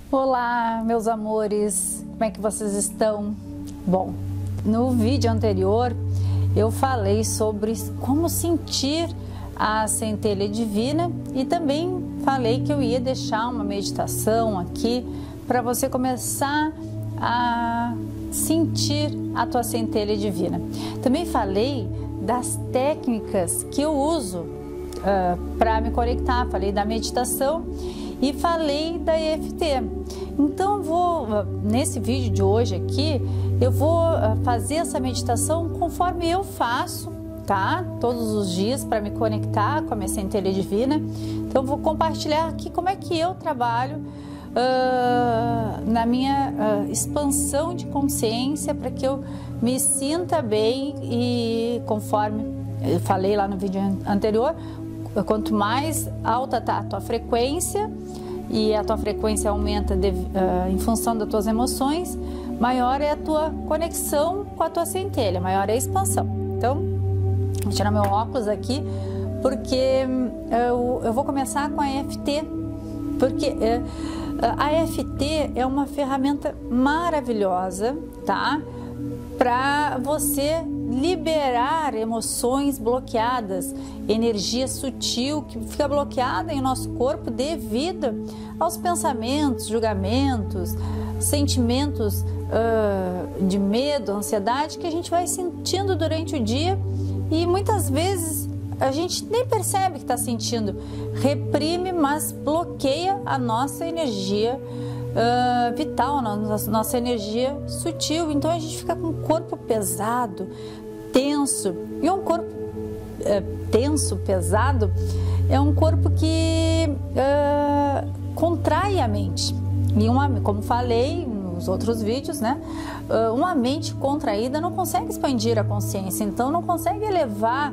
Olá, meus amores, como é que vocês estão? Bom, no vídeo anterior eu falei sobre como sentir a centelha divina e também falei que eu ia deixar uma meditação aqui para você começar a sentir a tua centelha divina. Também falei das técnicas que eu uso para me conectar, falei da meditação e falei da EFT. Então nesse vídeo de hoje aqui, eu vou fazer essa meditação conforme eu faço, tá? Todos os dias para me conectar com a minha centelha divina. Então vou compartilhar aqui como é que eu trabalho na minha expansão de consciência para que eu me sinta bem e conforme eu falei lá no vídeo anterior, quanto mais alta está a tua frequência e a tua frequência aumenta em função das tuas emoções, maior é a tua conexão com a tua centelha, maior é a expansão. Então, vou tirar meu óculos aqui porque eu vou começar com a EFT, porque a EFT é uma ferramenta maravilhosa, tá? Para você liberar emoções bloqueadas, energia sutil que fica bloqueada em nosso corpo devido aos pensamentos, julgamentos, sentimentos de medo, ansiedade que a gente vai sentindo durante o dia e muitas vezes a gente nem percebe que está sentindo, reprime, mas bloqueia a nossa energia vital, nossa energia sutil. Então a gente fica com o corpo pesado, tenso, e um corpo tenso, pesado, é um corpo que contrai a mente. E como falei nos outros vídeos, né? Uma mente contraída não consegue expandir a consciência, então não consegue elevar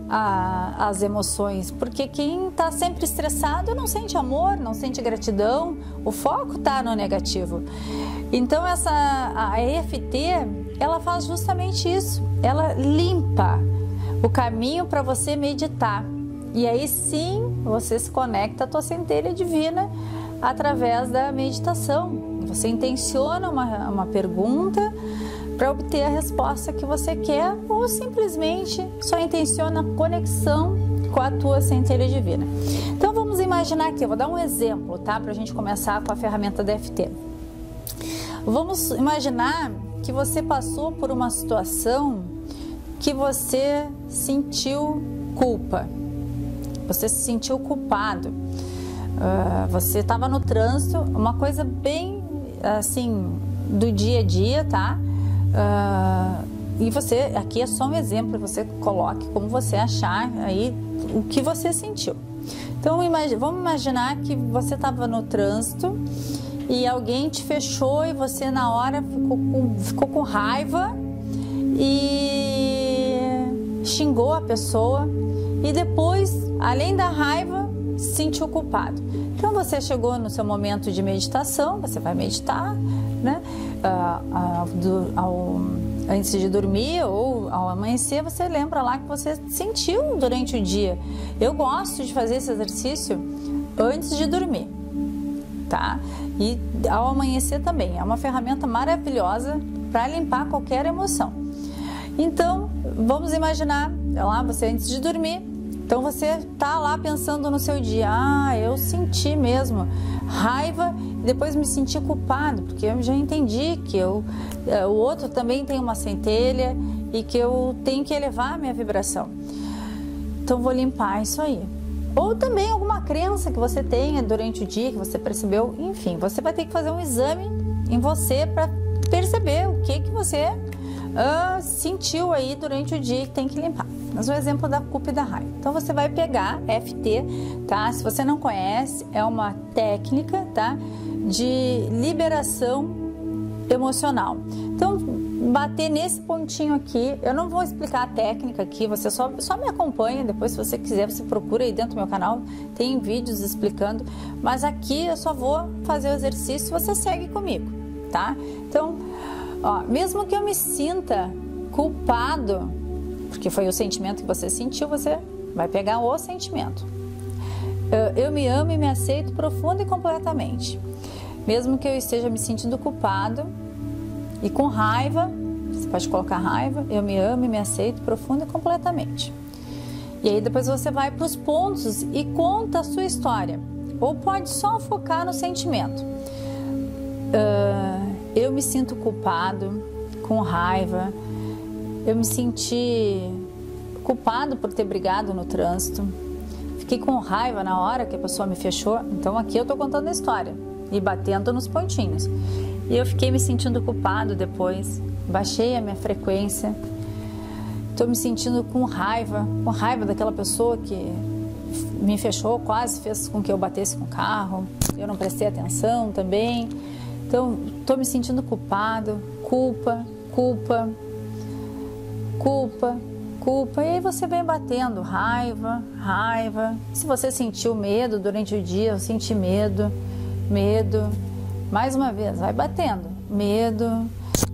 as emoções, porque quem está sempre estressado não sente amor, não sente gratidão, o foco está no negativo. Então a EFT, ela faz justamente isso, ela limpa o caminho para você meditar, e aí sim você se conecta à tua centelha divina através da meditação. Você intenciona uma pergunta para obter a resposta que você quer, ou simplesmente só intenciona a conexão com a tua centelha divina. Então vamos imaginar aqui, eu vou dar um exemplo, tá? Para a gente começar com a ferramenta da EFT. Vamos imaginar que você passou por uma situação que você sentiu culpa, você se sentiu culpado, você estava no trânsito, uma coisa bem assim do dia a dia, tá? E você, aqui é só um exemplo, você coloque como você achar aí o que você sentiu. Então vamos imaginar que você estava no trânsito e alguém te fechou e você na hora ficou com raiva e xingou a pessoa e depois, além da raiva, se sentiu culpado. Então você chegou no seu momento de meditação, você vai meditar, né? Antes de dormir ou ao amanhecer, você lembra lá que você sentiu durante o dia. Eu gosto de fazer esse exercício antes de dormir, tá? E ao amanhecer também. É uma ferramenta maravilhosa para limpar qualquer emoção. Então, vamos imaginar, lá você antes de dormir. Então você tá lá pensando no seu dia, eu senti mesmo raiva e depois me senti culpado, porque eu já entendi que o outro também tem uma centelha e que eu tenho que elevar a minha vibração. Então vou limpar isso aí. Ou também alguma crença que você tenha durante o dia, que você percebeu, enfim, você vai ter que fazer um exame em você para perceber o que você sentiu aí durante o dia que tem que limpar. Mas o exemplo da culpa e da raiva. Então você vai pegar EFT, tá? Se você não conhece, é uma técnica, tá? De liberação emocional. Então, bater nesse pontinho aqui, eu não vou explicar a técnica aqui, você só me acompanha, depois se você quiser, você procura aí dentro do meu canal, tem vídeos explicando, mas aqui eu só vou fazer o exercício e você segue comigo, tá? Então, mesmo que eu me sinta culpado, porque foi o sentimento que você sentiu, você vai pegar o sentimento. Eu me amo e me aceito profunda e completamente. mesmo que eu esteja me sentindo culpado e com raiva, você pode colocar raiva, eu me amo e me aceito profunda e completamente. E aí depois você vai para os pontos e conta a sua história. Ou pode só focar no sentimento. Eu me sinto culpado, com raiva, eu me senti culpado por ter brigado no trânsito, fiquei com raiva na hora que a pessoa me fechou, então aqui eu estou contando a história e batendo nos pontinhos. E eu fiquei me sentindo culpado depois, baixei a minha frequência, estou me sentindo com raiva daquela pessoa que me fechou, quase fez com que eu batesse com o carro, eu não prestei atenção também, então estou me sentindo culpado, culpa, e aí você vem batendo, raiva, se você sentiu medo durante o dia, eu senti medo, mais uma vez, vai batendo, medo,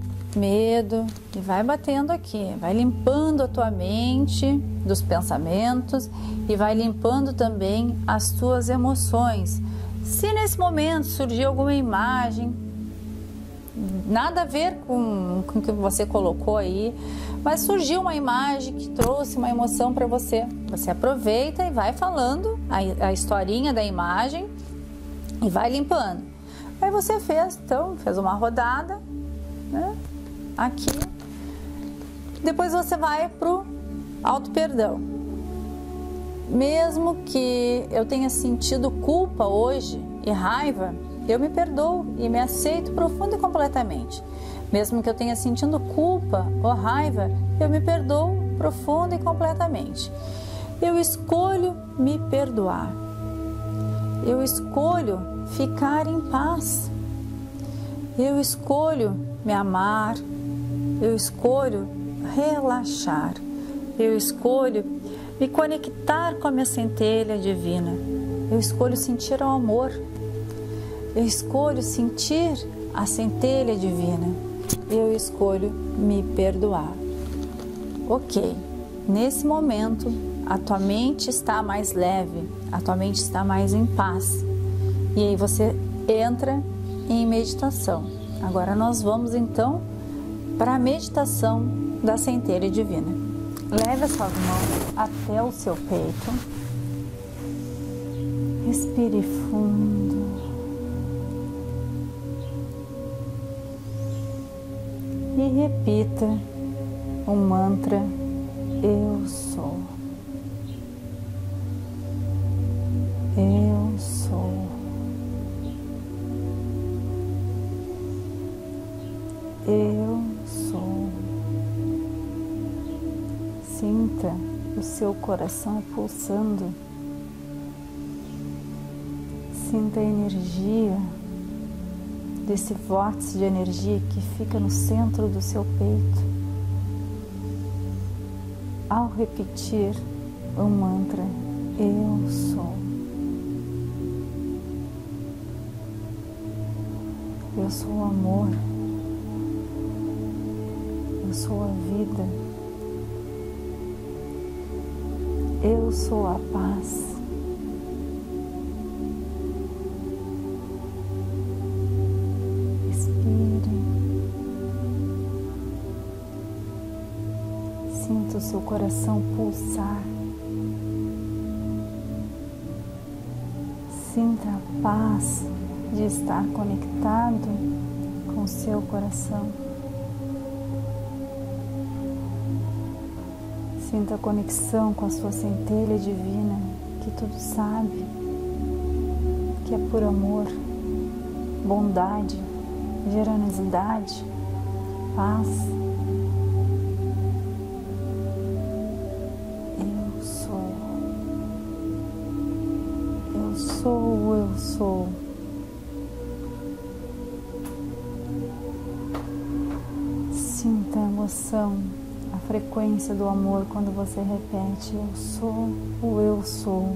e vai batendo aqui, vai limpando a tua mente dos pensamentos e vai limpando também as tuas emoções. Se nesse momento surgir alguma imagem, nada a ver com o que você colocou aí, mas surgiu uma imagem que trouxe uma emoção para você, você aproveita e vai falando a historinha da imagem e vai limpando. Aí você fez uma rodada, né? Aqui, depois você vai pro auto-perdão. Mesmo que eu tenha sentido culpa hoje e raiva, eu me perdoo e me aceito profunda e completamente. Mesmo que eu tenha sentido culpa ou raiva, eu me perdoo profunda e completamente. Eu escolho me perdoar. Eu escolho ficar em paz. Eu escolho me amar. Eu escolho relaxar. Eu escolho me conectar com a minha centelha divina. Eu escolho sentir o amor. Eu escolho sentir a centelha divina. Eu escolho me perdoar. Ok, nesse momento a tua mente está mais leve, a tua mente está mais em paz. E aí você entra em meditação. Agora nós vamos então para a meditação da centelha divina. Leve as suas mãos até o seu peito. Respire fundo. E repita o mantra: eu sou. Eu sou. Eu sou. Sinta o seu coração pulsando. Sinta a energia desse vórtice de energia que fica no centro do seu peito. Ao repetir o mantra, eu sou. Eu sou o amor. Eu sou a vida. Eu sou a paz. Sinta o seu coração pulsar. Sinta a paz de estar conectado com o seu coração. Sinta a conexão com a sua centelha divina, que tudo sabe, que é por amor, bondade, generosidade, paz. Eu sou. Sinta a emoção, a frequência do amor quando você repete: eu sou o eu sou.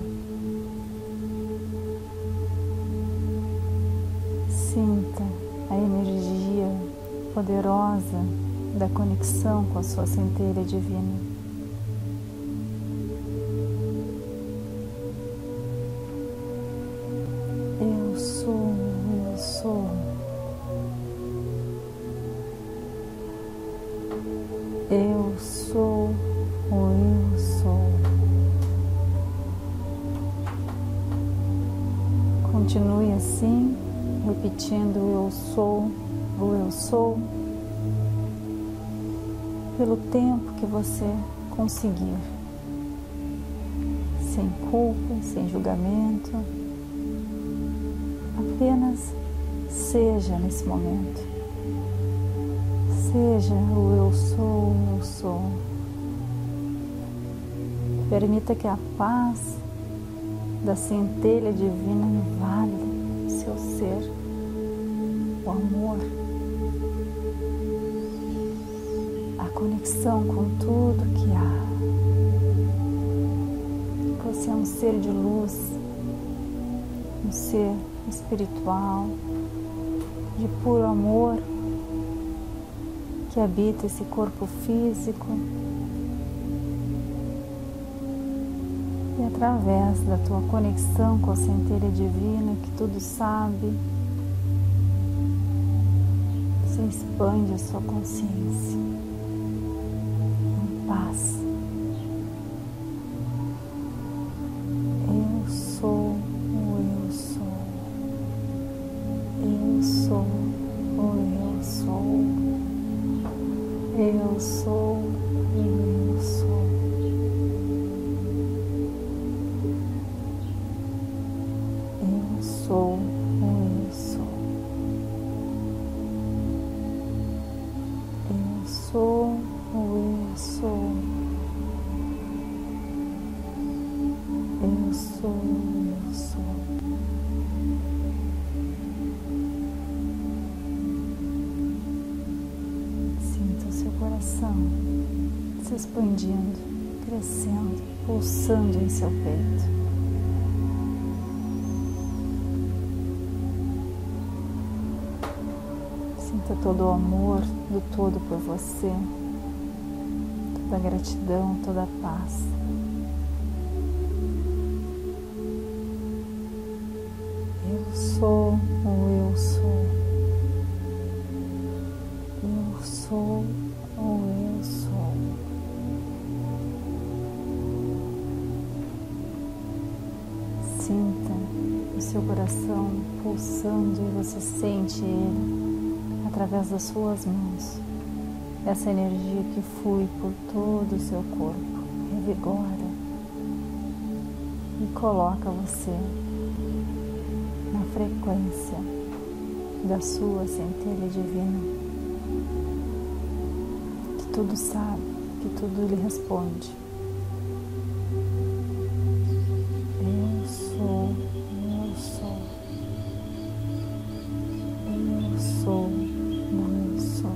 Sinta a energia poderosa da conexão com a sua centelha divina. Eu sou, eu sou. repetindo o eu sou, pelo tempo que você conseguir, sem culpa, sem julgamento, apenas seja nesse momento, seja o eu sou. Permita que a paz da centelha divina invada o seu ser, o amor, a conexão com tudo que há. Você é um ser de luz, um ser espiritual, de puro amor, que habita esse corpo físico. E através da tua conexão com a centelha divina, que tudo sabe, você expande a sua consciência em paz. Eu sou o eu sou. Eu sou o eu sou. Eu sou o eu sou. Eu sou o eu sou. Eu sou o eu sou. Eu sou o eu sou. Sinta o seu coração se expandindo, crescendo, pulsando em seu peito. Sinta todo o amor do todo por você, toda a gratidão, toda a paz. Eu sou o eu sou. Eu sou o eu sou. Sinta o seu coração pulsando e você sente ele através das suas mãos. Essa energia que flui por todo o seu corpo, revigora e coloca você na frequência da sua centelha divina, que tudo sabe, que tudo lhe responde. Eu sou, eu sou. Eu sou, eu sou.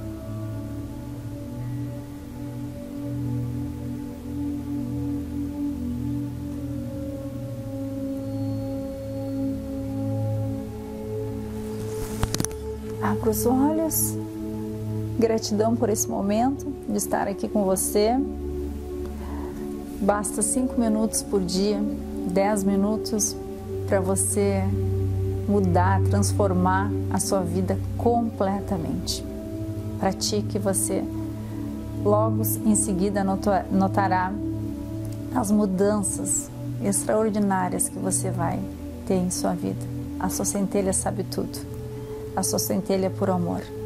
Abra os olhos. Gratidão por esse momento de estar aqui com você. Basta 5 minutos por dia, 10 minutos para você mudar, transformar a sua vida completamente. Pratique, você logo em seguida notará as mudanças extraordinárias que você vai ter em sua vida. A sua centelha sabe tudo. A sua centelha é por amor.